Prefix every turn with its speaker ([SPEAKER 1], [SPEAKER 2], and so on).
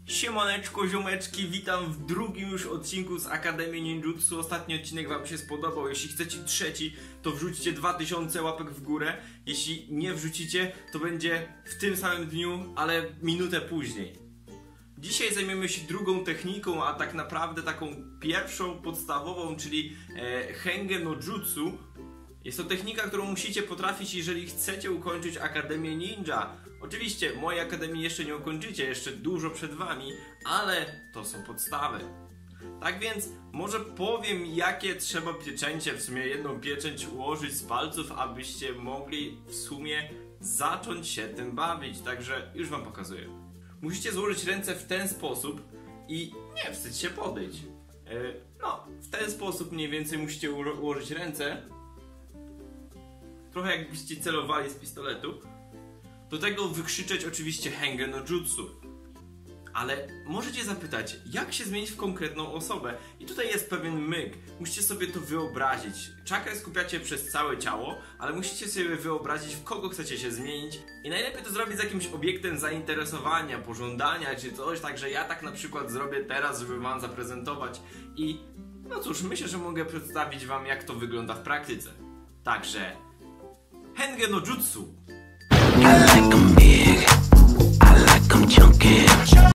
[SPEAKER 1] Siemaneczko, ziomeczki, witam w drugim już odcinku z Akademii Ninjutsu. Ostatni odcinek wam się spodobał. Jeśli chcecie trzeci, to wrzućcie 2000 łapek w górę. Jeśli nie wrzucicie, to będzie w tym samym dniu, ale minutę później. Dzisiaj zajmiemy się drugą techniką, a tak naprawdę taką pierwszą, podstawową, czyli Henge no Jutsu. Jest to technika, którą musicie potrafić, jeżeli chcecie ukończyć Akademię Ninja. Oczywiście mojej akademii jeszcze nie ukończycie, jeszcze dużo przed wami, ale to są podstawy. Tak więc może powiem, jakie trzeba pieczęcie, w sumie jedną pieczęć ułożyć z palców, abyście mogli w sumie zacząć się tym bawić. Także już wam pokazuję. Musicie złożyć ręce w ten sposób i nie wstydź się podejść. W ten sposób mniej więcej musicie ułożyć ręce. Trochę jakbyście celowali z pistoletu. Do tego wykrzyczeć oczywiście Henge no Jutsu. Ale możecie zapytać, jak się zmienić w konkretną osobę? I tutaj jest pewien myk. Musicie sobie to wyobrazić. Czakrę skupiacie przez całe ciało, ale musicie sobie wyobrazić, w kogo chcecie się zmienić. I najlepiej to zrobić z jakimś obiektem zainteresowania, pożądania czy coś. Także ja tak na przykład zrobię teraz, żeby wam zaprezentować. I no cóż, myślę, że mogę przedstawić wam, jak to wygląda w praktyce. Także Henge no Jutsu. I like 'em big, I like 'em chunky.